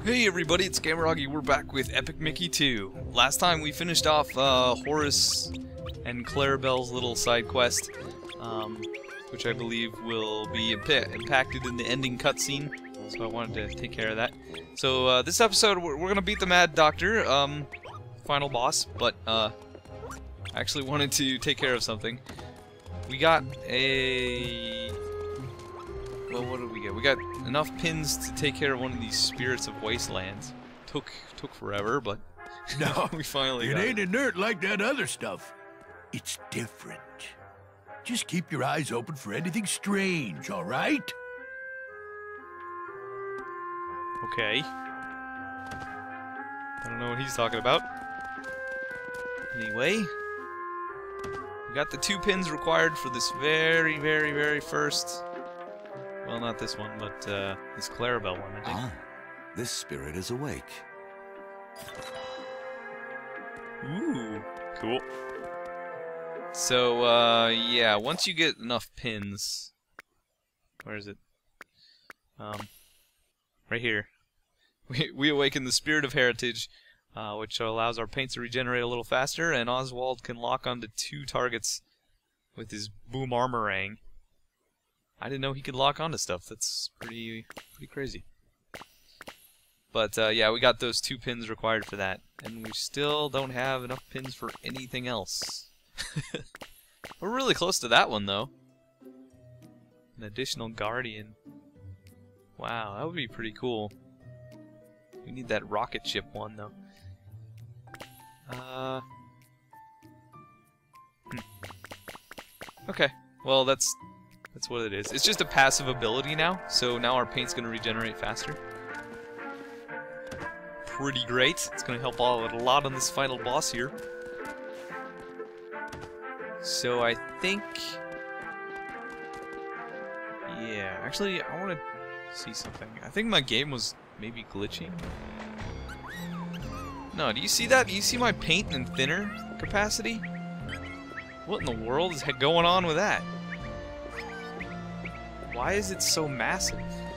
Hey everybody, it's Gameragi. We're back with Epic Mickey 2. Last time we finished off Horace and Clarabelle's little side quest, which I believe will be impacted in the ending cutscene, so I wanted to take care of that. So this episode, we're gonna beat the Mad Doctor, final boss, but I actually wanted to take care of something. We got a... well, what did we get? We got enough pins to take care of one of these spirits of wastelands. Took forever, but no, we finally got it. It ain't inert like that other stuff. It's different. Just keep your eyes open for anything strange, all right? Okay. I don't know what he's talking about. Anyway, we got the 2 pins required for this very first... well, not this one, but this Clarabelle one, I think. Ah, this spirit is awake. Ooh, cool. So, yeah, once you get enough pins... where is it? Right here. We awaken the Spirit of Heritage, which allows our paints to regenerate a little faster, and Oswald can lock onto 2 targets with his boom armorang. I didn't know he could lock onto stuff. That's pretty crazy. But yeah, we got those 2 pins required for that, and we still don't have enough pins for anything else. We're really close to that one, though. An additional guardian. Wow, that would be pretty cool. We need that rocket ship one, though. Okay, well, that's what it is. It's just a passive ability now, so now our paint's going to regenerate faster. Pretty great. It's going to help out a lot on this final boss here. So I think... yeah, actually, I want to see something. I think my game was maybe glitching. No, do you see that? Do you see my paint and thinner capacity? What in the world is going on with that? Why is it so massive?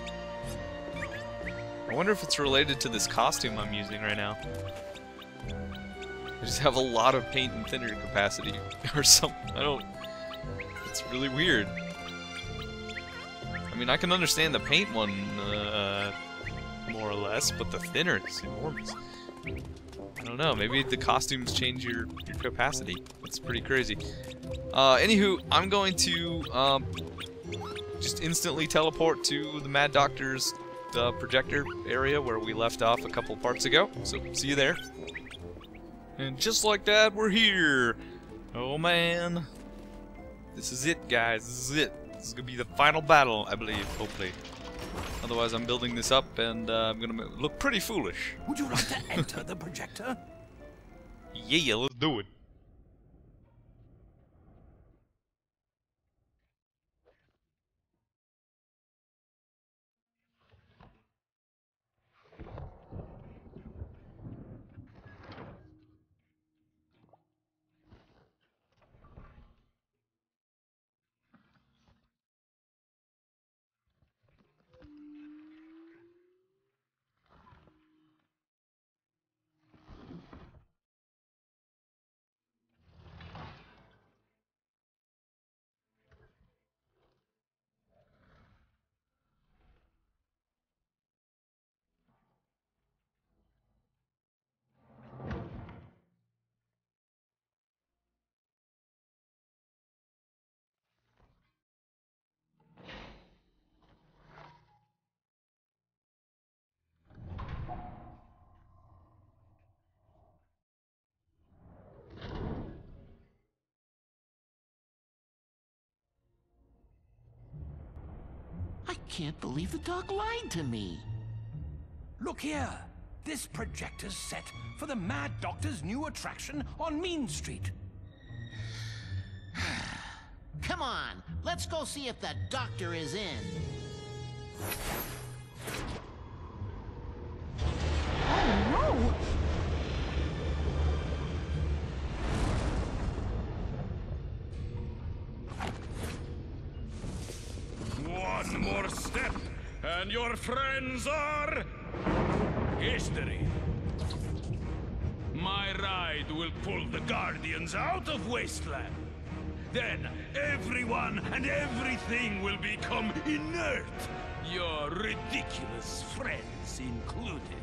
I wonder if it's related to this costume I'm using right now. I just have a lot of paint and thinner capacity or something. I don't... it's really weird. I mean, I can understand the paint one, more or less, but the thinner is enormous. I don't know, maybe the costumes change your capacity. That's pretty crazy. Anywho, I'm going to, just instantly teleport to the Mad Doctor's projector area where we left off a couple parts ago. So, see you there. And just like that, we're here! Oh man. This is it, guys. This is it. This is gonna be the final battle, I believe, hopefully. Otherwise, I'm building this up and I'm gonna look pretty foolish. Would you like to enter the projector? Yeah, let's do it. I can't believe the dog lied to me. Look here. This projector's set for the Mad Doctor's new attraction on Mean Street. Come on, let's go see if the doctor is in. Oh no! One more step, and your friends are history. My ride will pull the Guardians out of Wasteland. Then everyone and everything will become inert. Your ridiculous friends included.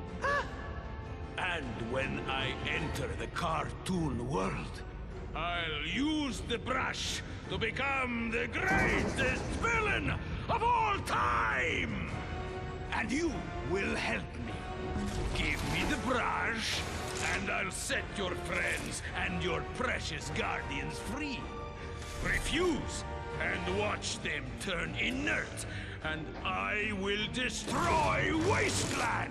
And when I enter the cartoon world, I'll use the brush to become the greatest villain of all time! And you will help me. Give me the brush, and I'll set your friends and your precious guardians free. Refuse, and watch them turn inert, and I will destroy Wasteland!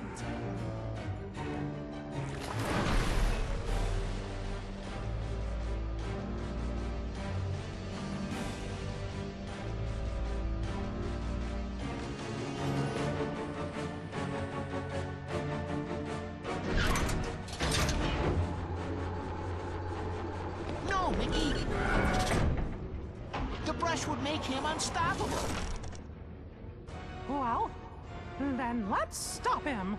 No, Mickey! The brush would make him unstoppable. Well, then let's stop him.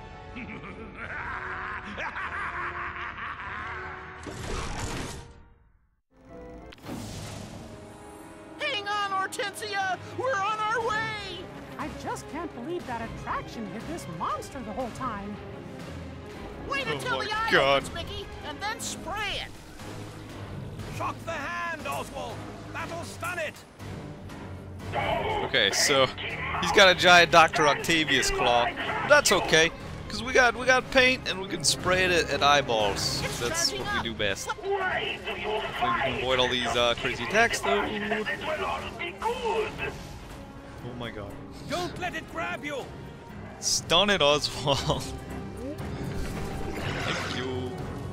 Hang on, Hortensia! We're on our way! I just can't believe that attraction hid this monster the whole time. Wait Oh until my the eye God. opens, Mickey, and then spray it! Shock the hand, Oswald! That'll stun it! Okay, so he's got a giant Dr. Octavius claw. That's okay, because we got paint and we can spray it at eyeballs. That's what we do best. Maybe we can avoid all these crazy attacks though. Oh my god. Don't let it grab you! Stun it, Oswald. Thank you.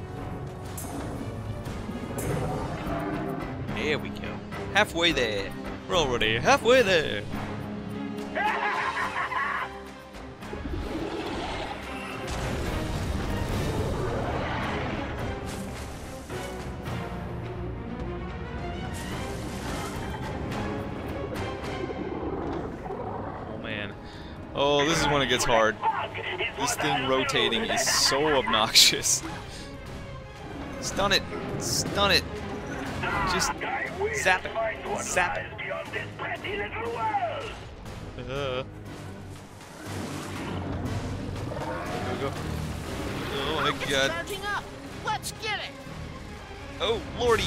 There we go. Halfway there. We're already halfway there. Oh man. Oh, this is when it gets hard. This thing rotating is so obnoxious. Stun it! Stun it! Just zap it! Zap it! There we go. Oh my It's god. charging up! Let's get it! Oh, lordy!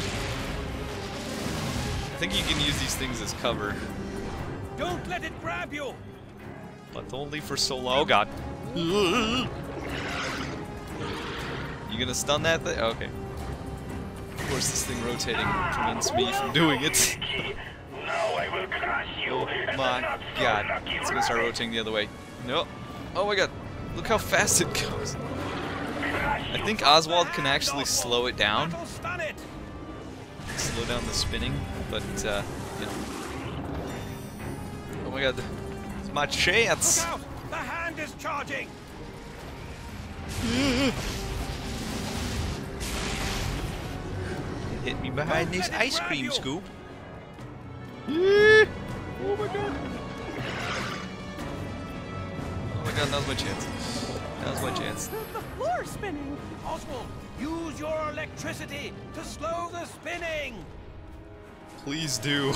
I think you can use these things as cover. Don't let it grab you! But only for so long. Oh god. You gonna stun that thing? Okay. Of course, this thing rotating prevents me from doing it. Oh my god. It's gonna start rotating the other way. No. Oh my god. Look how fast it goes. I think Oswald can actually slow it down. That'll stun it! Slow down the spinning, but, you know. Oh my god. It's my chance! Look out! The hand is charging! Hit me behind Don't this let it ice grab cream you. scoop. Oh my god. Oh my god, now's my chance. Now's my chance. The floor's spinning. Oswald, use your electricity to slow the spinning! Please do.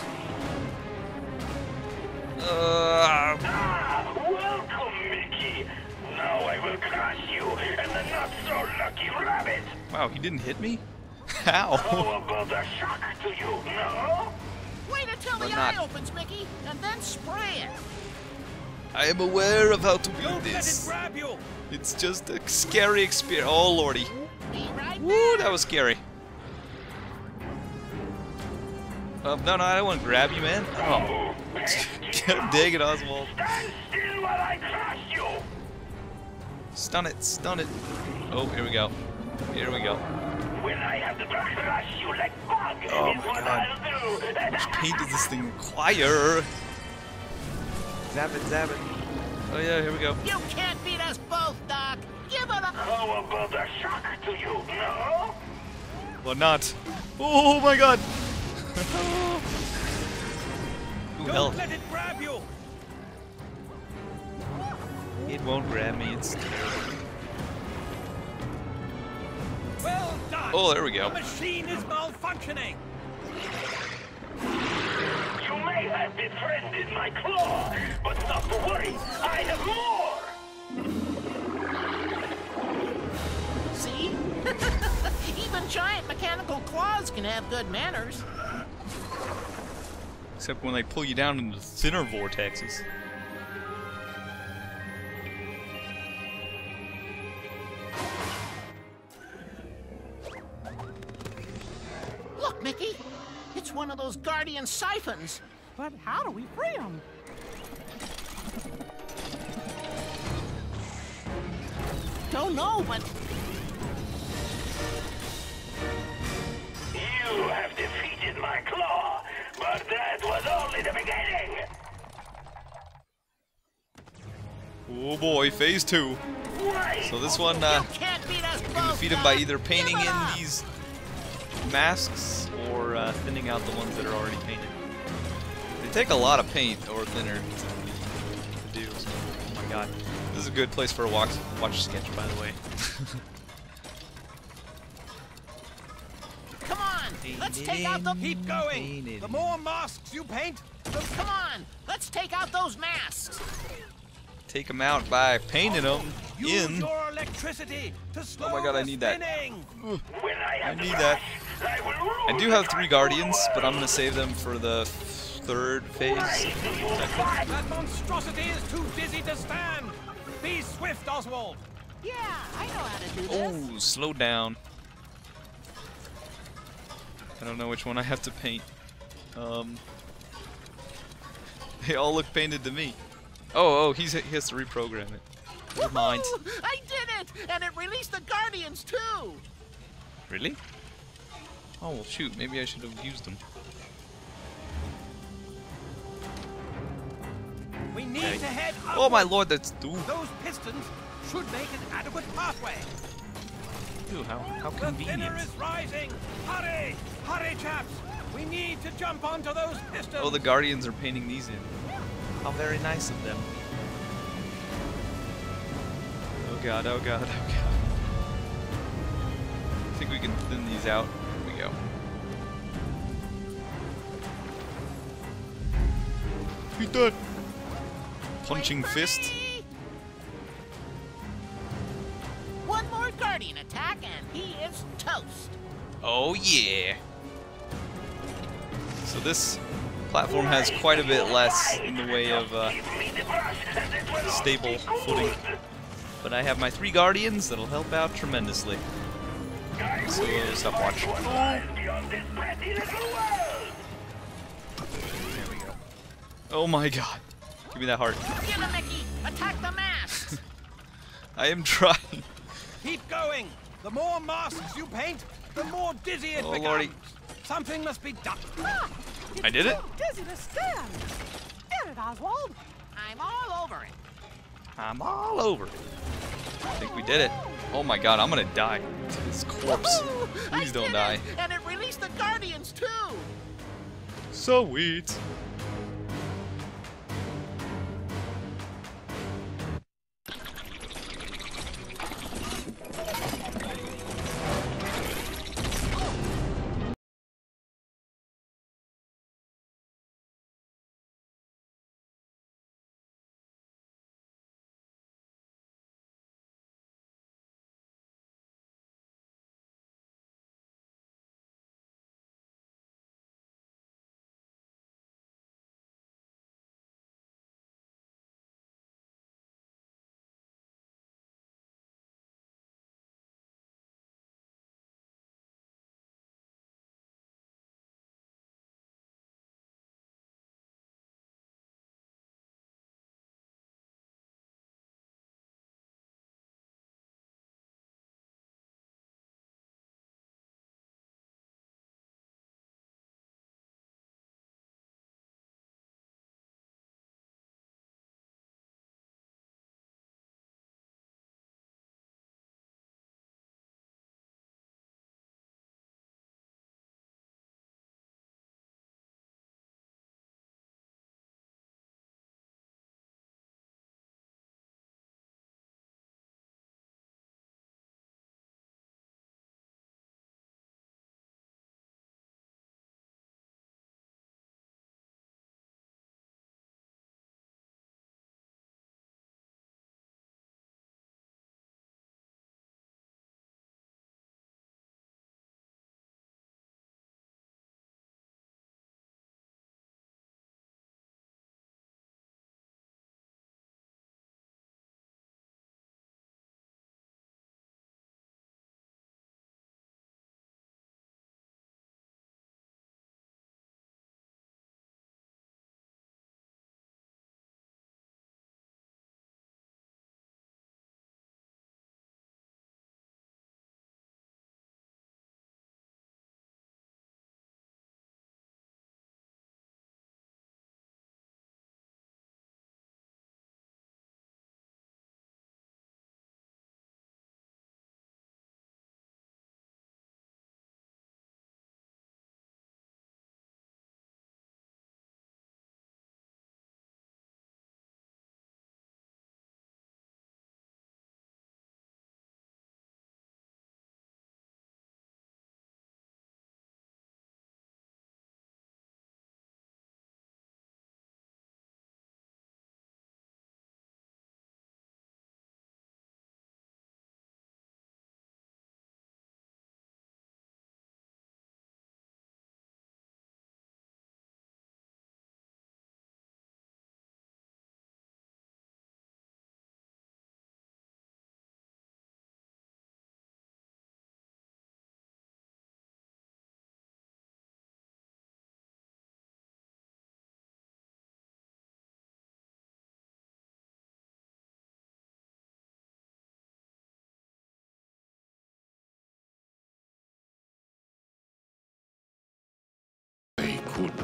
Welcome, Mickey. Now I will crush you and the not-so-lucky rabbit. Wow, he didn't hit me? How? How about a shock to you, no? Wait until the Or eye not. opens, Mickey, and then spray it! I am aware of how to do Don't let it this. grab you! It's just a scary experience. Oh lordy. Be right Woo, there! that was scary. No, I don't want to grab you, man. Oh. God dang it, Oswald. Stand still while I crush you. Stun it, stun it. Oh, here we go. Here we go. When I have the crush you like bug Oh is my what God. I'll do. How much paint does this thing require? Zap it, zap it. Oh yeah, here we go. You can't beat us both, Doc! Give it a... How about a shock to you, no? Well, not. Oh my god. Ooh, Don't hell. let it grab you! It won't grab me. It's terrible. Well done! Oh, there we go. The machine is malfunctioning! You may have befriended my claw, but not to worry, I have more! See? Even giant mechanical claws can have good manners. Except when they pull you down into thinner vortexes. Look, Mickey. It's one of those guardian siphons. But how do we free him? Don't know, but You have defeated my claw, but that was only the beginning! Oh boy, phase 2. So this one, you can't beat us you can both, defeat him by Doc. either painting Give it in up. these masks or thinning out the ones that are already painted. They take a lot of paint or thinner to do. So, oh my god, this is a good place for a watch sketch, by the way. Come on, let's take out the. Keep going! The more masks you paint, Come on, let's take out those masks. Take them out by painting them use in. your electricity to slow Oh my god, I the need that. spinning. When I I need that. I do have 3 guardians, but I'm gonna save them for the 3rd phase. That monstrosity is too dizzy to stand! Be swift, Oswald! Yeah, I know how to do this. Oh, slow down. I don't know which one I have to paint. They all look painted to me. Oh, he has to reprogram it. Never mind. Woohoo! I did it, and it released the guardians too. Really? Oh, well, shoot. Maybe I should have used them. We need to head up. Oh my lord, that's... Ooh, Those pistons should make an adequate pathway. ooh, how The convenient. thinner is rising. Hurry! Hurry, chaps! We need to jump onto those pistons. Oh, the Guardians are painting these in. How very nice of them. Oh god, oh god, oh god. I think we can thin these out. Here we go. He done. Punching fist. One more guardian attack, and he is toast. Oh yeah. So this platform has quite a bit less in the way of stable footing. But I have my 3 Guardians that'll help out tremendously. So stop watch. There we go. Oh my god. Give me that heart. Get him, Mickey! Attack the masks! I am trying. Keep going. The more masks you paint, the more dizzy it Oh, becomes. lordy. Something must be done. Ah, it's I did it? too dizzy to stand. Get it, Oswald. I'm all over it. I'm all over it. I think we did it. Oh my god, I'm gonna die to this corpse. Woohoo! Please I don't did die. it, and it released the guardians too. Sweet.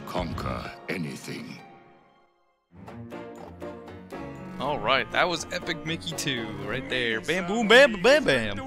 conquer anything. Alright, that was Epic Mickey 2 right there. Bam boom bam bam bam.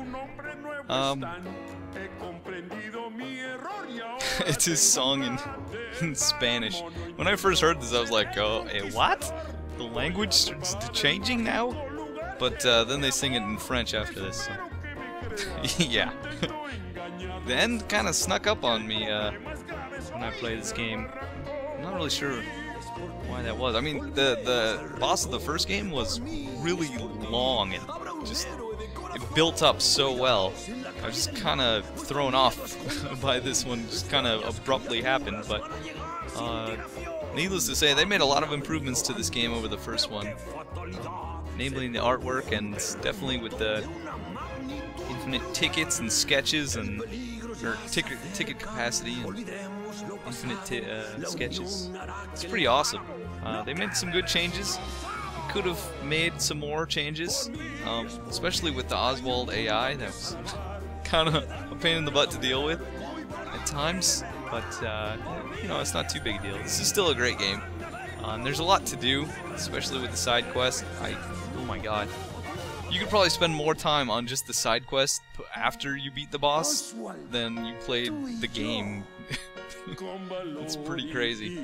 It's his song in Spanish. When I first heard this, I was like, oh, what? The language starts changing now? But then they sing it in French after this. So. Yeah. The end kind of snuck up on me when I played this game. I'm not really sure why that was. I mean, the boss of the first game was really long and just it built up so well. I was just kind of thrown off by this one. Just kind of abruptly happened, but needless to say, they made a lot of improvements to this game over the first one, namely the artwork and definitely with the infinite tickets and sketches and ticket capacity and infinite sketches. It's pretty awesome. They made some good changes. They could have made some more changes, especially with the Oswald AI. That was kind of a pain in the butt to deal with at times, but you know, it's not too big a deal. This is still a great game. There's a lot to do, especially with the side quest. Oh my god. You could probably spend more time on just the side quest after you beat the boss than you played the game. It's pretty crazy.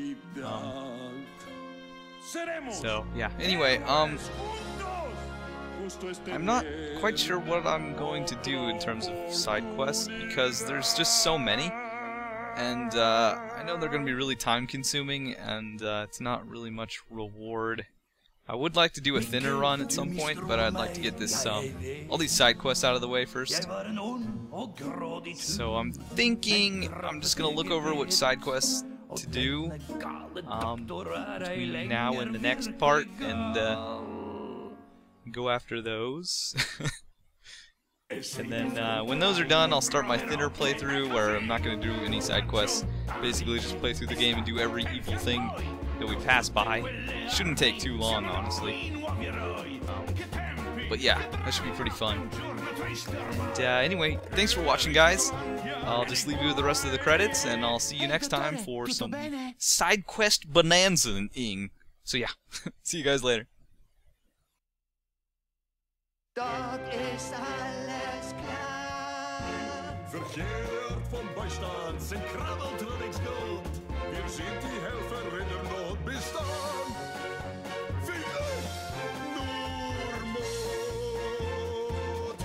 So, yeah. Anyway, I'm not quite sure what I'm going to do in terms of side quests because there's just so many. And I know they're going to be really time-consuming, and it's not really much reward. I would like to do a thinner run at some point, but I'd like to get this all these side quests out of the way first. So I'm thinking I'm just gonna look over which side quests to do between now and the next part, and go after those. And then when those are done, I'll start my thinner playthrough where I'm not gonna do any side quests. Basically, just play through the game and do every evil thing that we pass by. Shouldn't take too long, honestly. But yeah, that should be pretty fun. And anyway, thanks for watching, guys. I'll just leave you with the rest of the credits, and I'll see you next time for some side quest bonanza-ing. So yeah, see you guys later. Für jede Art von Beistand sind Krabbel tut nichts Not. Wir sind die Helfer in der Not bis dann. Für euch nur Mut.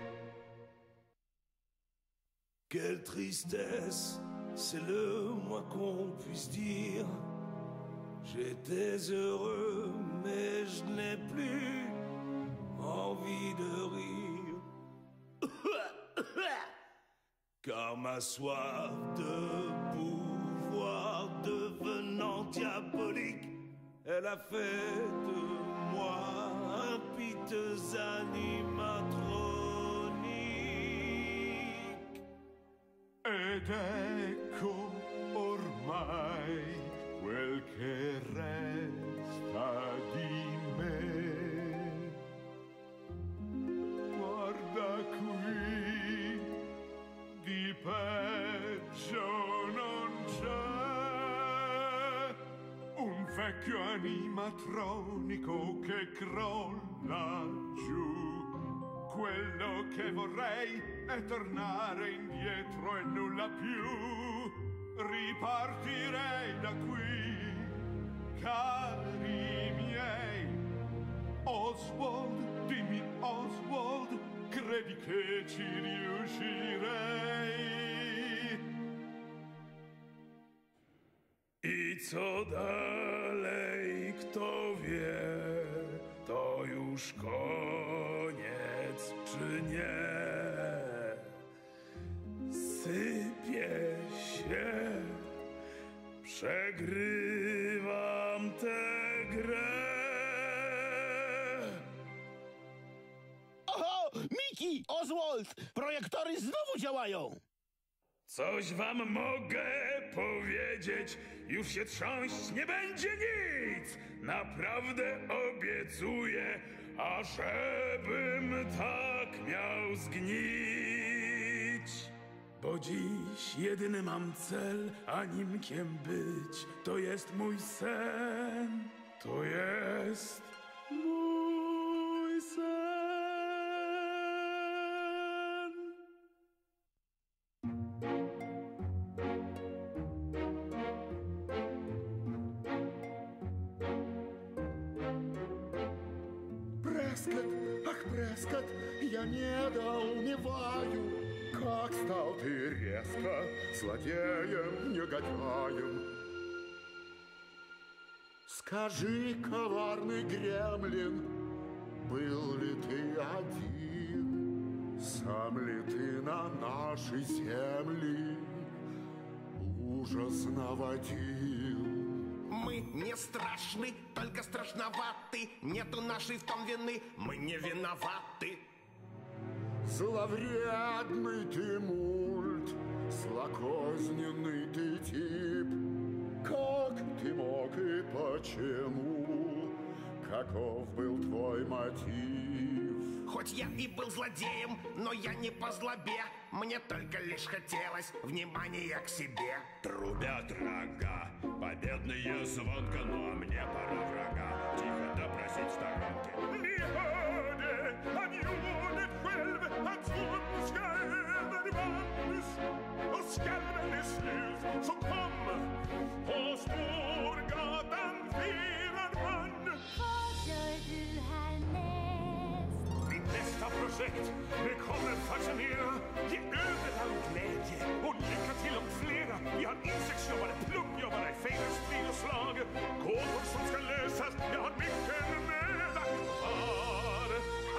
Quelle tristesse, c'est le moins qu'on puisse dire. J'étais heureux, mais je n'ai plus envie de rire. Car ma soif de pouvoir devenant diabolique, elle a fait de moi un piteux animatronique. Ed ecco ormai quel che resta di me. Guarda qui, di peggio non c'è. Un vecchio animatronico che crolla giù. Quello che vorrei è tornare indietro e nulla più. Ripartirei da qui, cari miei. Oswald, dimmi Oswald, credi che ci riuscirei? I co dalej, kto wie, to już koniec czy nie? Sypie się, przegrywam tę grę. Oho! Miki! Oswald! Projektory znowu działają! Coś wam mogę powiedzieć, już się trząść nie będzie nic. Naprawdę obiecuję, ażebym tak miał zgnić. Bo dziś jedyny mam cel, animkiem być. To jest mój sen. To jest mój sen. Прескотт, ах, Прескотт, я недоумеваю, как стал ты резко злодеем, негодяем. Скажи, коварный гремлин, был ли ты один? Сам ли ты на нашей земле ужас наводил? Мы не страшны, только страшноваты. Нету нашей в том вины, мы не виноваты. Зловредный ты мульт, злокозненный ты тип. Как ты мог и почему? Каков был твой мотив? Хоть я и был злодеем, но я не по злобе. Мне только лишь хотелось внимания к себе. Трубят рога, победные звонко, ну а мне пора врага тихо допросить в сторонке. Så kom på Storgatan firar man. Vad gör du härnäst? Mitt nästa projekt, det kommer fascinera. Ge över all glädje och lycka till om flera. Vi har insektsjobbare, pluggjobbare, fängelsespel och slag. Gåtor som ska lösas, jag har mycket möda kvar.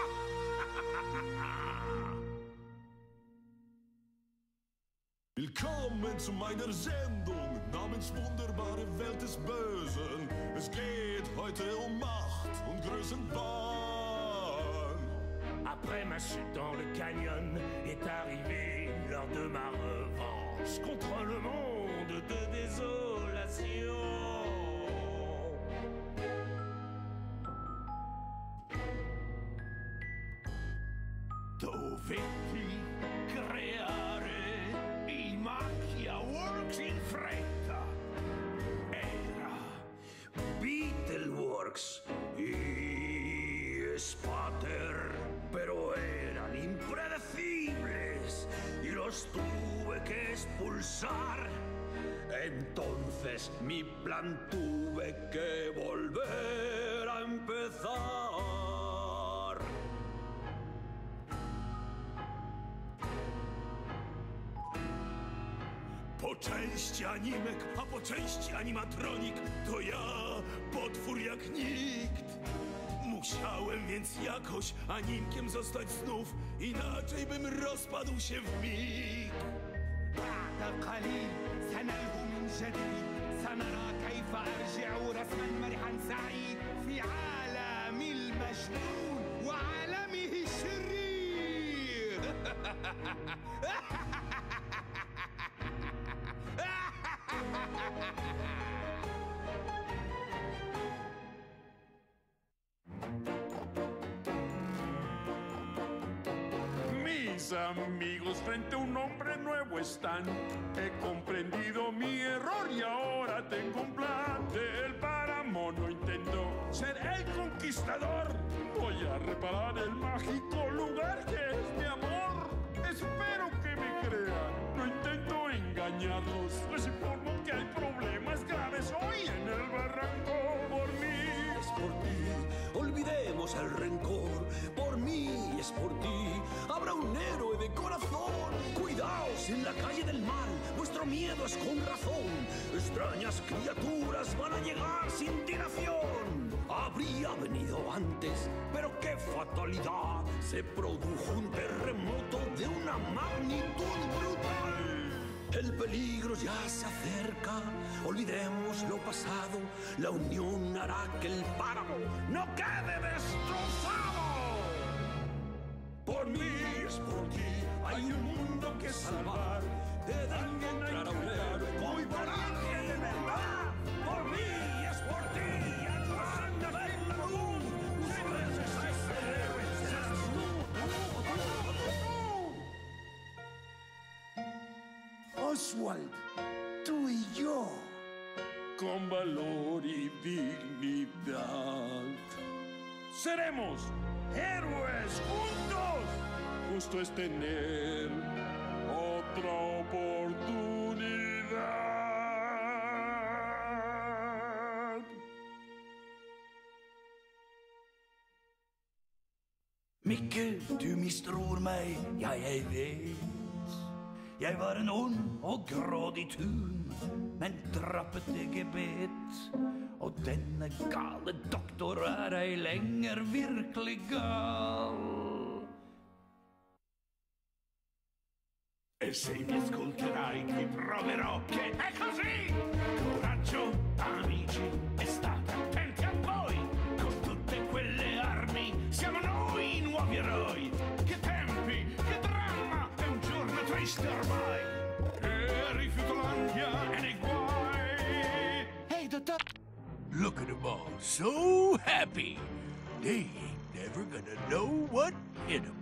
Willkommen zu meiner Sendung namens Wunderbare Welt des Bösen. Es geht heute um Macht und Größenwahn. Après ma chute dans le canyon est arrivée l'heure de ma revanche contre le monde de désolation. Dovetti creare il macchia works in fretta. Era Beetleworks y Spatter, pero eran impredecibles y los tuve que expulsar. Entonces mi plan tuve que volver a empezar. Po części animek, a po części animatronik, to ja, potwór jak nikt. Musiałem więc jakoś animkiem zostać znów, inaczej bym rozpadł się w mig. بعد قليل سنلهو من جديد سنرى كيف أرجع رسما مرحا سعيد في عالم المجنون وعالمه الشرير. Mis amigos frente a un hombre nuevo están. He comprendido mi error y ahora tengo un plan. Del páramo no intento ser el conquistador. Voy a reparar el mágico lugar que es mi amor. Espero que me crean, no intento engañarlos. Les informo que hay problemas graves hoy en el barranco. Por mí es por ti, olvidemos el rencor. Por mí es por ti, habrá un héroe de corazón. Cuidaos en la calle del mal, vuestro miedo es con razón. Extrañas criaturas van a llegar sin dilación. Habría venido antes, pero qué fatalidad. Se produjo un terremoto de una magnitud brutal. El peligro ya se acerca, olvidemos lo pasado. La unión hará que el páramo no quede destrozado. Por mí es por ti, hay un mundo que salvar. De daño entrar a un héroe muy valiente de verdad. Por mí es por ti, anda en la luz. Ustedes es el héroe, serás tú. Oswald, tú y yo. Con valor y dignidad. Seremos héroes juntos. Justo es tener otra oportunidad. Mikke, du mistror meg, jeg vet. Jeg var en ond og grådig tun, men trappet det gebet. Og denne gale doktor ei lenger virkelig gal. E se mi ascolterai ti proverò che è così! Coraggio, amici, e state attenti a voi! Con tutte quelle armi siamo noi i nuovi eroi! Che tempi, che dramma, è un giorno triste ormai! E rifiutolandia è nei guai! Hey, dottor! Look at them all, so happy! They ain't never gonna know what hit them.